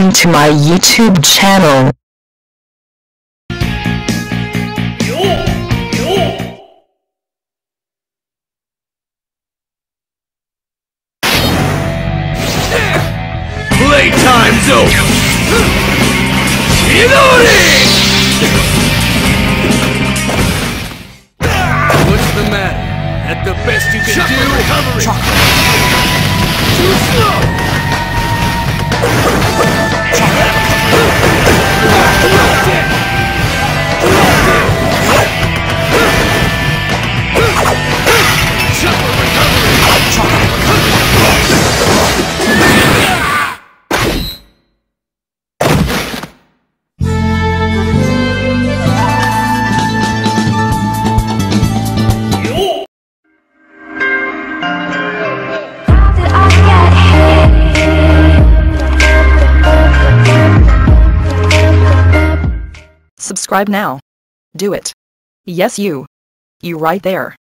subscribing to my YouTube channel. Playtime's over! Chidori! What's the matter? At the best you can do? Recovery! Too slow! Subscribe now. Do it. Yes, you. You right there.